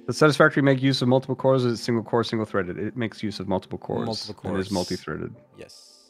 Does Satisfactory make use of multiple cores? Or is it single core, single threaded? It makes use of multiple cores. Multiple cores. And is multi-threaded. Yes.